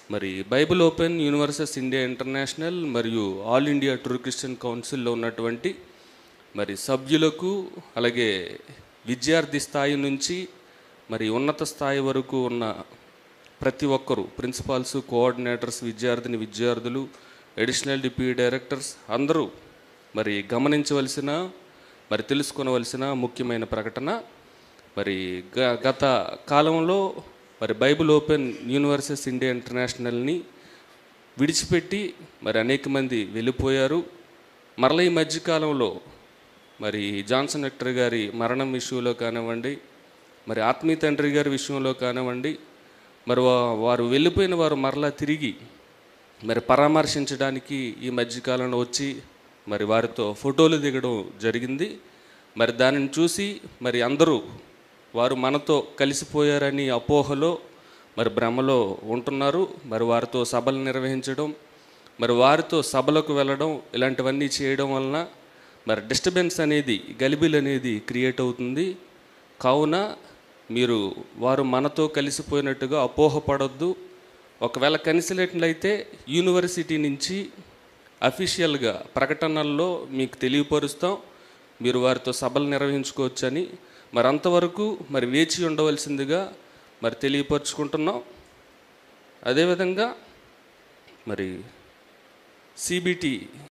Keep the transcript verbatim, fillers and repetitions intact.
మరి Bible open universes India international మరియు all India true Christian కౌన్సిల్లో ఉన్నటువంటి మరి సభ్యులకు, అలాగే విద్యార్థి స్థాయి నుంచి మరి ఉన్నత స్థాయి వరకు ఉన్న ప్రతి ఒక్కరూ, ప్రిన్సిపాల్స్, కోఆర్డినేటర్స్, విద్యార్థిని విద్యార్థులు, అడిషనల్ డిప్యూటీ డైరెక్టర్స్ అందరూ మరి గమనించవలసిన, మరి తెలుసుకోవలసిన ముఖ్యమైన ప్రకటన. మరి గ గత కాలంలో మరి బైబిల్ ఓపెన్ యూనివర్సెస్ ఇండియా ఇంటర్నేషనల్ని విడిచిపెట్టి మరి అనేక మంది వెళ్ళిపోయారు. మరల ఈ మధ్యకాలంలో మరి జాన్సన్ విక్టర్ గారి మరణం విషయంలో కానివ్వండి, మరి ఆత్మీయ తండ్రి గారి విషయంలో కానివ్వండి, మరి వారు వెళ్ళిపోయిన వారు మరలా తిరిగి మరి పరామర్శించడానికి ఈ మధ్యకాలంలో వచ్చి మరి వారితో ఫోటోలు దిగడం జరిగింది. మరి దానిని చూసి మరి అందరూ వారు మనతో కలిసిపోయారని అపోహలో మరి భ్రమలో ఉంటున్నారు. మరి వారితో సభలు నిర్వహించడం, మరి వారితో సభలకు వెళ్ళడం, ఇలాంటివన్నీ చేయడం వలన మరి డిస్టర్బెన్స్ అనేది, గలిబిల్ అనేది క్రియేట్ అవుతుంది. కావున మీరు వారు మనతో కలిసిపోయినట్టుగా అపోహపడొద్దు. ఒకవేళ కలిసినట్లయితే యూనివర్సిటీ నుంచి అఫీషియల్గా ప్రకటనల్లో మీకు తెలియపరుస్తాం, మీరు వారితో సభలు నిర్వహించుకోవచ్చని. మరి అంతవరకు మరి వేచి ఉండవలసిందిగా మరి తెలియపరుచుకుంటున్నాం. అదేవిధంగా మరి సిబిటి